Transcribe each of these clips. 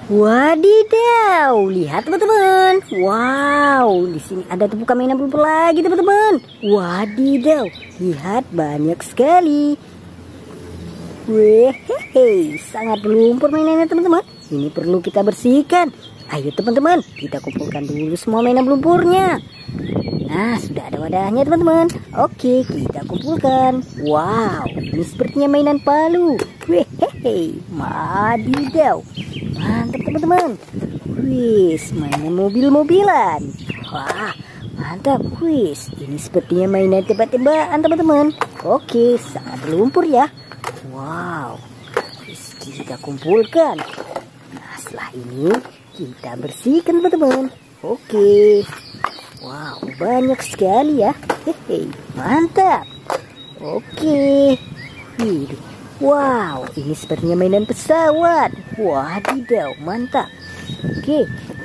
Wadidaw, lihat teman-teman. Wow, di sini ada tumpukan mainan lumpur lagi teman-teman. Wadidaw, lihat banyak sekali. Wehehe, sangat lumpur mainannya teman-teman. Ini perlu kita bersihkan. Ayo teman-teman, kita kumpulkan dulu semua mainan lumpurnya. Nah, sudah ada wadahnya teman-teman. Oke, kita kumpulkan. Wow, ini sepertinya mainan palu. Wehehe, wadidaw. Mantap teman-teman. Wis, mainan mobil-mobilan. Wah, mantap. Wis, ini sepertinya mainan tebak-tebakan teman-teman. Oke, sangat lumpur ya. Wow, wis, kita kumpulkan. Nah, setelah ini kita bersihkan teman-teman. Oke. Wow, banyak sekali ya. Hehe, mantap. Oke. Wow, ini sepertinya mainan pesawat. Wadidaw, mantap. Oke.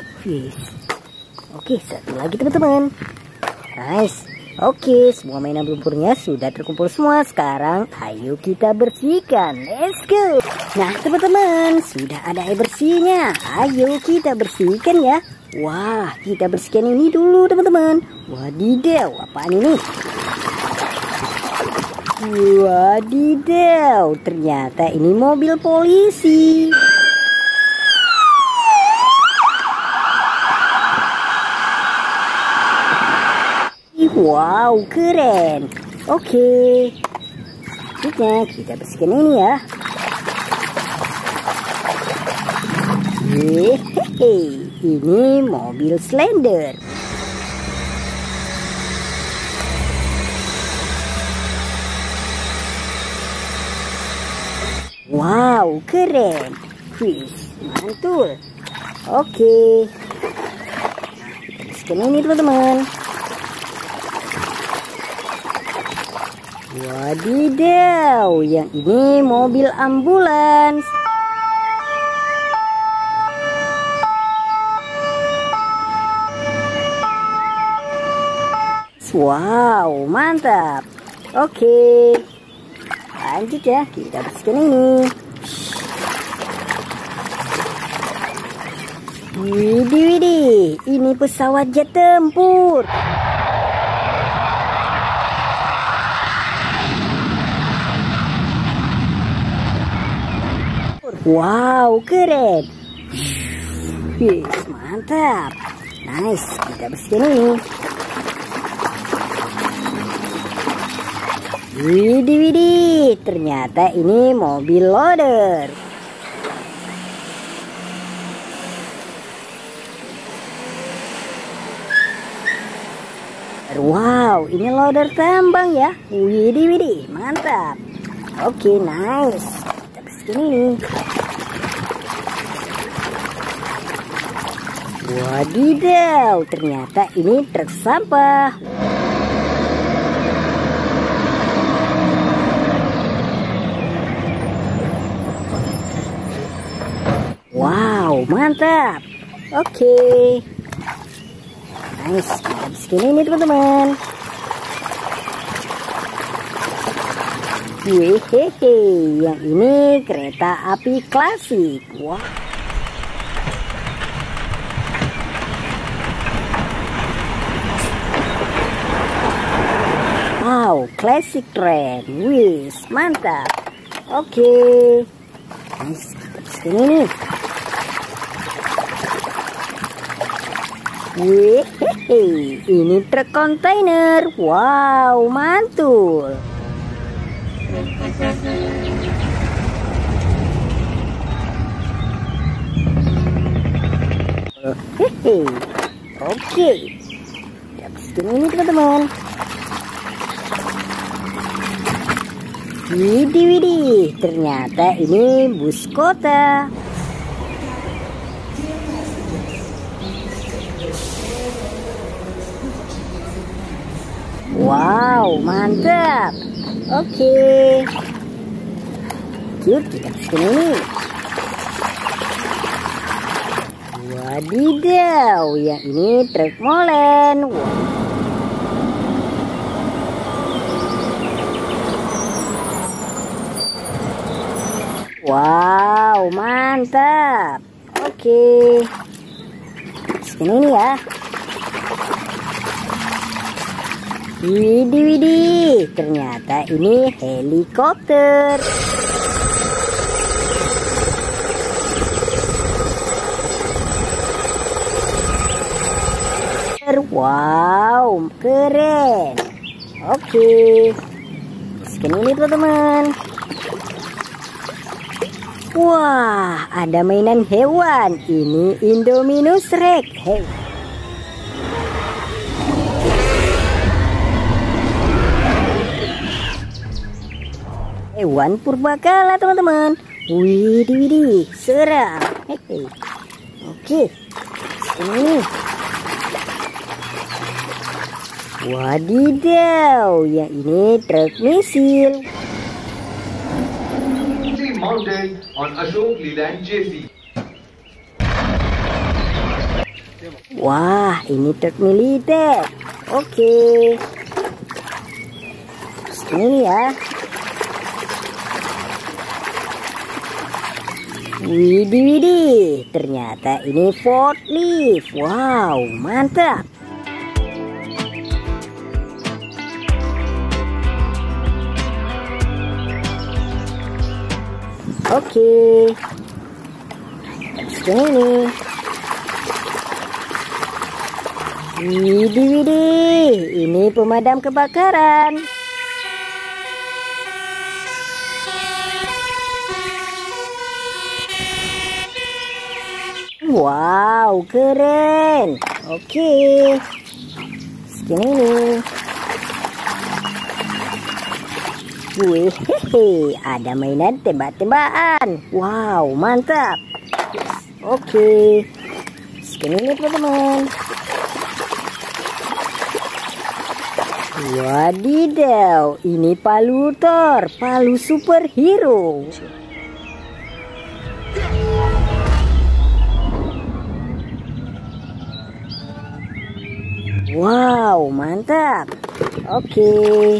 Oke, satu lagi teman-teman. Nice. Oke, semua mainan lumpurnya sudah terkumpul semua. Sekarang ayo kita bersihkan. Let's go. Nah teman-teman, sudah ada air bersihnya. Ayo kita bersihkan ya. Wah, kita bersihkan ini dulu teman-teman. Wadidaw, apaan ini? Wadidaw, ternyata ini mobil polisi. Wow, keren. Oke. Selanjutnya kita bersihkan ini ya. Hehehe, ini mobil Slender. Wow, keren. Wih, mantul. Oke. Kita bersihkan ini teman-teman. Wadidaw, yang ini mobil ambulans. Wow, mantap. Oke, lanjut ya, kita bersihkan ini. Widih, ini pesawat jet tempur. Wow, keren. Yes, mantap. Nice, kita bersihkan ini. Widih, ternyata ini mobil loader. Wow, ini loader tambang ya. Widih, mantap. Oke, nice. Kita bersihkan ini. Wadidaw, ternyata ini truk sampah. Wow, mantap. Oke. Nice, kita bersihkan ini teman-teman. Hehehe, yang ini kereta api klasik. Wah. Wow, classic train. Wis, mantap. Oke. Nice, kita bersihkan ini. Wehehe, ini truk kontainer. Wow, mantul. Hehehe. Oke. Kita bersihkan ini teman-teman. Widih, ternyata ini bus kota. Wow, mantap. Oke. Yuk, kita bersihkan ini. Wadidaw, yang ini truk molen. Wow, mantap. Oke. Oke. Sini ini ya. Widih, widih. Ternyata ini helikopter. Wow, keren. Oke. Scan ini teman-teman. Wah, ada mainan hewan. Ini Indominus Rex. Hewan purbakala teman-teman. Widih, widih, seram. Oke. Ini. Wadidaw, yang ini truk misil. Mounted on Ashok Leland JC. Wah, ini truk militer. Oke. Ini ya. Widih, widih. Ternyata ini forklift. Wow, mantap. Oke. Ini. Widih, widih. Ini pemadam kebakaran. Wow, keren. Oke. Ini. Wih, ada mainan tembak-tembakan. Wow, mantap. Oke. Scan ini teman-teman. Wadidaw, ini palu Thor, palu superhero. Wow, mantap. Oke.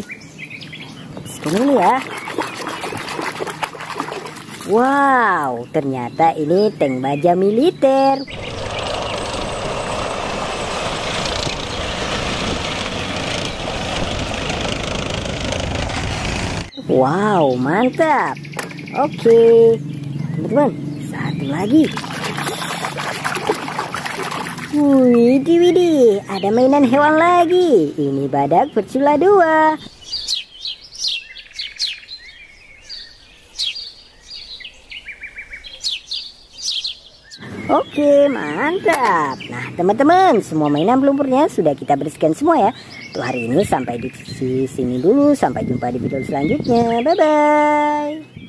Ini ya. Wow, ternyata ini tank baja militer. Wow, mantap. Oke. Teman-teman, satu lagi. Widih, widih, ada mainan hewan lagi. Ini badak bercula 2. Oke, mantap. Nah, teman-teman, semua mainan lumpurnya sudah kita bersihkan semua ya. Untuk hari ini sampai di sini dulu. Sampai jumpa di video selanjutnya. Bye-bye.